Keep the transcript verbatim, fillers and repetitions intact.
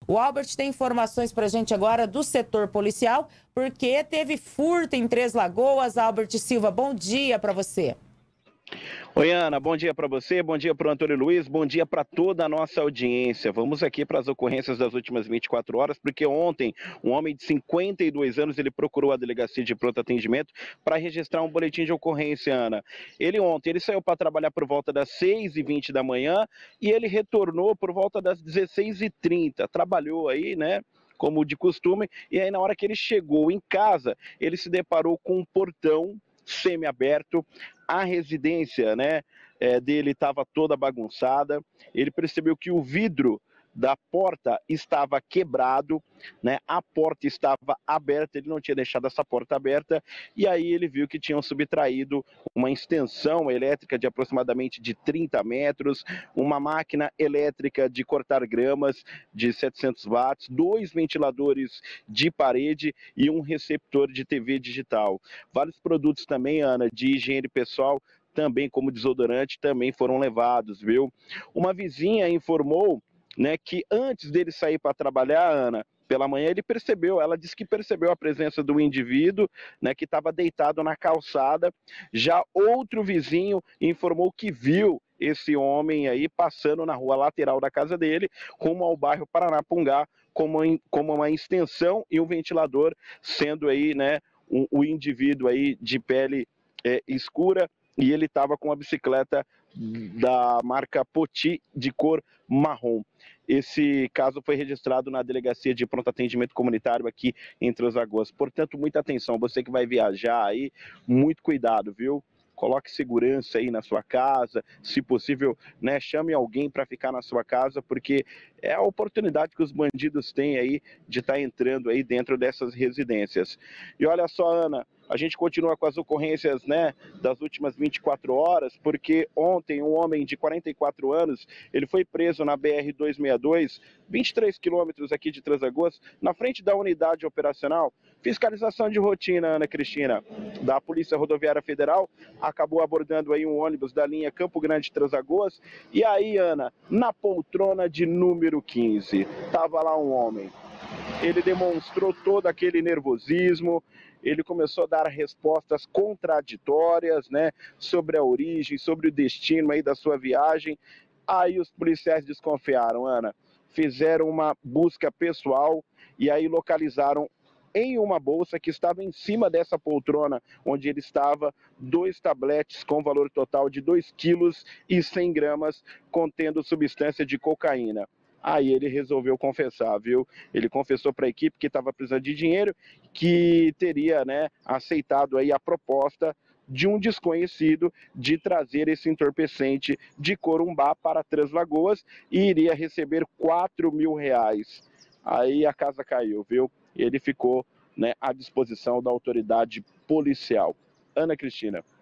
O Albert tem informações para a gente agora do setor policial, porque teve furto em Três Lagoas. Albert Silva, bom dia para você. Oi, Ana, bom dia para você, bom dia para o Antônio Luiz, bom dia para toda a nossa audiência. Vamos aqui para as ocorrências das últimas vinte e quatro horas, porque ontem um homem de cinquenta e dois anos, ele procurou a delegacia de pronto atendimento para registrar um boletim de ocorrência, Ana. Ele ontem, ele saiu para trabalhar por volta das seis e vinte da manhã e ele retornou por volta das dezesseis e trinta. Trabalhou aí, né? Como de costume, e aí na hora que ele chegou em casa, ele se deparou com um portão semi-aberto, a residência, né, é, dele estava toda bagunçada, ele percebeu que o vidro da porta estava quebrado, né, a porta estava aberta, ele não tinha deixado essa porta aberta, e aí ele viu que tinham subtraído uma extensão elétrica de aproximadamente de trinta metros, uma máquina elétrica de cortar gramas de setecentos watts, dois ventiladores de parede e um receptor de T V digital. Vários produtos também, Ana, de higiene pessoal, também como desodorante, também foram levados, viu? Uma vizinha informou, né, que antes dele sair para trabalhar, Ana, pela manhã ele percebeu, ela disse que percebeu a presença do indivíduo, né, que estava deitado na calçada. Já outro vizinho informou que viu esse homem aí passando na rua lateral da casa dele, rumo ao bairro Paranapungá, como, como uma extensão e um ventilador, sendo aí, né, o um, um indivíduo aí de pele é, escura, e ele estava com a bicicleta da marca Poti de cor marrom. Esse caso foi registrado na Delegacia de Pronto Atendimento Comunitário aqui em Três Lagoas. Portanto, muita atenção, você que vai viajar aí, muito cuidado, viu? Coloque segurança aí na sua casa, se possível, né, chame alguém para ficar na sua casa, porque é a oportunidade que os bandidos têm aí de estar tá entrando aí dentro dessas residências. E olha só, Ana, a gente continua com as ocorrências, né, das últimas vinte e quatro horas, porque ontem um homem de quarenta e quatro anos, ele foi preso na B R duzentos e sessenta e dois, vinte e três quilômetros aqui de Três Lagoas, na frente da unidade operacional. Fiscalização de rotina, Ana Cristina, da Polícia Rodoviária Federal, acabou abordando aí um ônibus da linha Campo Grande Três Lagoas, e aí, Ana, na poltrona de número quinze, estava lá um homem. Ele demonstrou todo aquele nervosismo, ele começou a dar respostas contraditórias, né, sobre a origem, sobre o destino aí da sua viagem. Aí os policiais desconfiaram, Ana, fizeram uma busca pessoal e aí localizaram em uma bolsa que estava em cima dessa poltrona onde ele estava, dois tabletes com valor total de dois quilos e cem gramas, contendo substância de cocaína. Aí ele resolveu confessar, viu? Ele confessou para a equipe que estava precisando de dinheiro, que teria, né, aceitado aí a proposta de um desconhecido de trazer esse entorpecente de Corumbá para Três Lagoas e iria receber quatro mil reais. Aí a casa caiu, viu? Ele ficou, né, à disposição da autoridade policial. Ana Cristina.